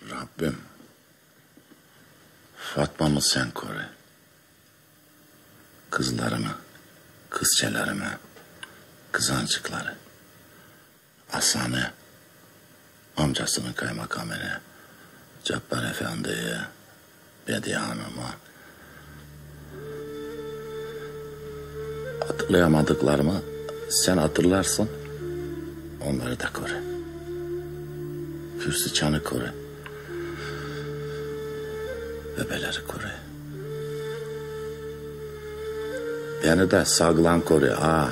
Rabbim, Fatma'mı sen koru. Kızlarımı, kızçelerimi, kızancıkları, Hasan'ı, amcasının kaymakamını, Cabbar Efendi'yi, Bediye Hanım'ı, hatırlayamadıklarımı sen hatırlarsın, onları da koru. Hüsnü Çan'ı koru. Bebeleri koru. Beni de sağlam koru ha.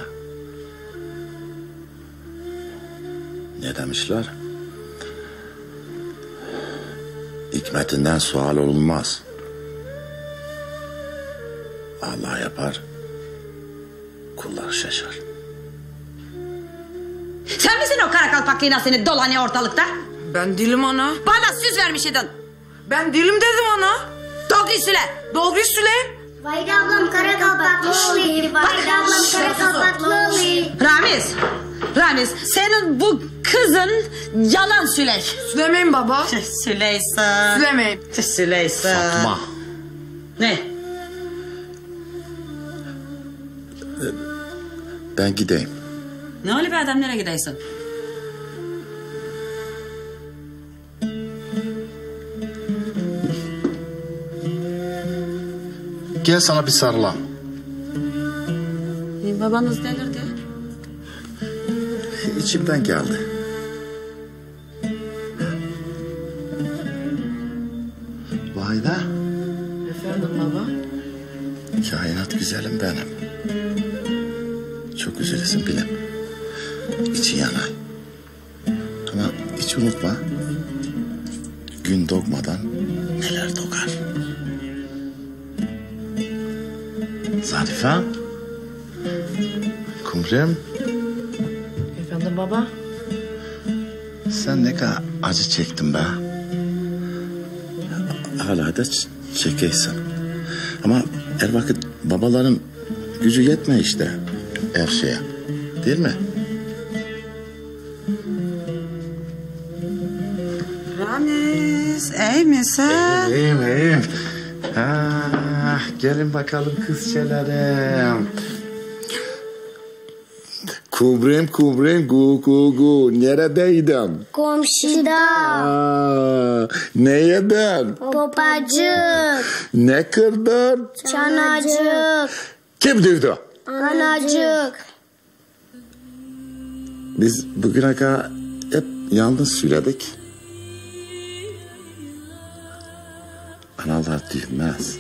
Ne demişler? Hikmetinden sual olunmaz. Allah yapar, kullar şaşar. Sen misin o kara kalpaklığına seni dolanıyor ortalıkta? Ben değilim ana. Bana söz vermiş idin. Ben değilim dedim ana. Doğruyu söyle. Doğruyu söyle. Vahide ablam kara kalpaklı oluyor. Vahide ablam kara kalpaklı oluyor. Ramiz senin bu kızın yalan söyley. Söylemeyin baba. Süleysa. Söylemeyin. Süleysa. Fatma. Ne? Ben gideyim. Ne öyle bir adam, nereye gidiyorsun? Gel sana bir sarılam. Babanız delirdi. İçimden geldi. Vahide. Efendim baba. Kainat güzelim benim. Çok üzülesin bilim. İçin yanay. Ama hiç unutma. Gün doğmadan neler doğar. Zarife. Kumrem. Efendim baba. Sen ne kadar acı çektin be. Hala da çekeysin. Ama her vakit babaların gücü yetme işte her şeye. Değil mi? Ramiz, iyi misin? İyiyim. Gelin bakalım kızçelerim. Kubrem gu. Neredeydin? Komşuda. Ne yedin? Popacık. Ne kırdın? Çanacık. Kim dövdü? Anacık. Biz bugüne kadar hep yalnız söyledik. Analar dövmez.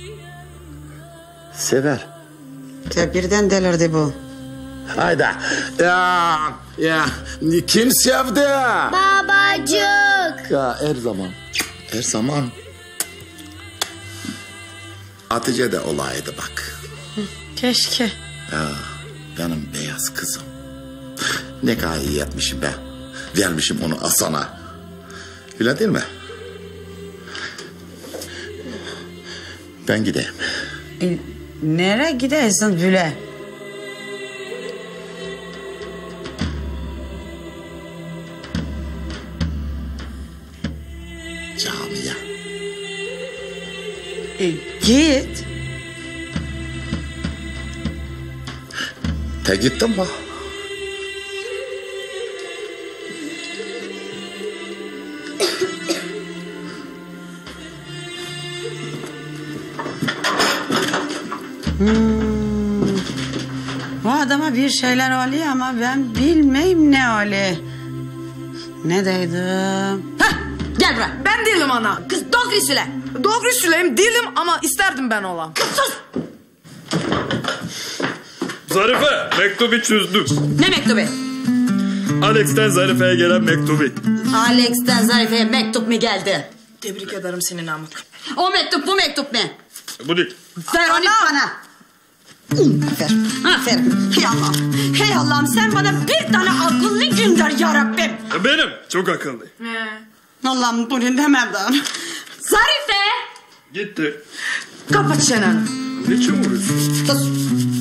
Sever. Birden delirdi bu. Hayda. Ya. Kim sevdi? Babacık. Ya her zaman. Hatice de olaydı bak. Keşke. Ya benim beyaz kızım. Ne kadar iyi yapmışım ben. Vermişim onu Hasan'a. Öyle değil mi? Ben gideyim. Nereye gidiyorsun Güle? Camiye. Git. Gittim mi? Bu adama bir şeyler oluyor ama ben bilmeyim ne oluyor. Ne dedim? Hah, gel buraya. Ben değilim ana. Kız doğruyu söyle. Doğruyu söyleyeyim değilim ama isterdim ben olan. Sus. Zarife, mektubu çözdüm. Ne mektubu? Alex'ten Zarife'ye gelen mektubu. Alex'ten Zarife'ye mektup mu geldi? Tebrik ederim seni Namık. O mektup bu mektup mu? Bu değil. Ver onu bana. Aferin. Hey Allah'ım sen bana bir tane akıllı gönder yarabbim. Benim çok akıllı. Allah'ım bunu demeden. Zarife. Gitti. Kapat çeneni. Niçin vuruyorsun? Sus.